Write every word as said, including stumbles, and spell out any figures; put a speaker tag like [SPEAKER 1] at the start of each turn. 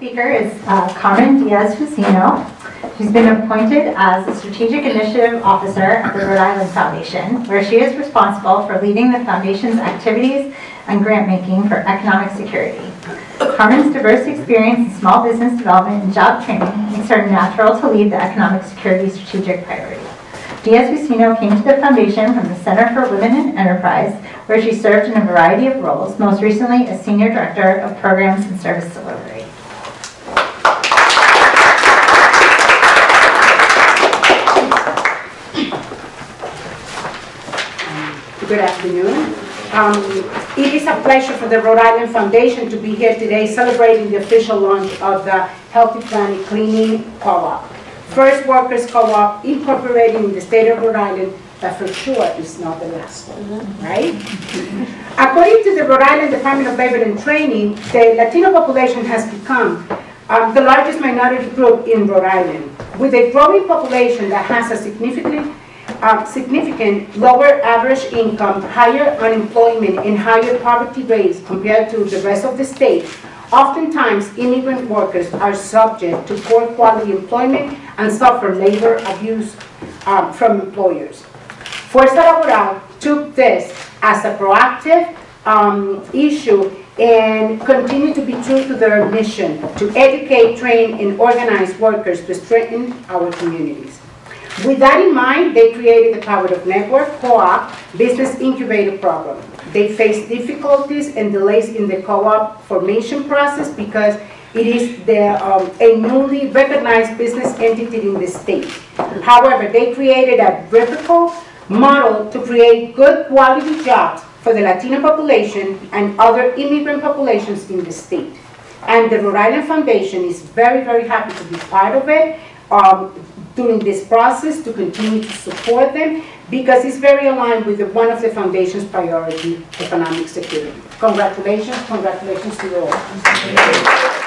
[SPEAKER 1] Speaker is uh, Carmen Diaz-Fucino. She's been appointed as the Strategic Initiative Officer at the Rhode Island Foundation, where she is responsible for leading the Foundation's activities and grant making for economic security. Carmen's diverse experience in small business development and job training makes her natural to lead the economic security strategic priority. Diaz-Fucino came to the Foundation from the Center for Women in Enterprise, where she served in a variety of roles, most recently as Senior Director of Programs and Service Delivery.
[SPEAKER 2] Good afternoon. Um, it is a pleasure for the Rhode Island Foundation to be here today celebrating the official launch of the Healthy Planet Cleaning Co-op. First Workers Co-op incorporated in the state of Rhode Island, but for sure is not the last one, right? According to the Rhode Island Department of Labor and Training, the Latino population has become um, the largest minority group in Rhode Island, with a growing population that has a significantly Uh, significant lower average income, higher unemployment, and higher poverty rates compared to the rest of the state. Oftentimes, immigrant workers are subject to poor quality employment and suffer labor abuse um, from employers. Fuerza Laboral took this as a proactive um, issue and continue to be true to their mission to educate, train, and organize workers to strengthen our communities. With that in mind, they created the Power of Network Co-op Business Incubator Program. They faced difficulties and delays in the co-op formation process because it is the, um, a newly recognized business entity in the state. However, they created a replicable model to create good quality jobs for the Latino population and other immigrant populations in the state. And the Rhode Island Foundation is very, very happy to be part of it. Um, during this process to continue to support them because it's very aligned with the, one of the Foundation's priority, economic security. Congratulations, congratulations to you all.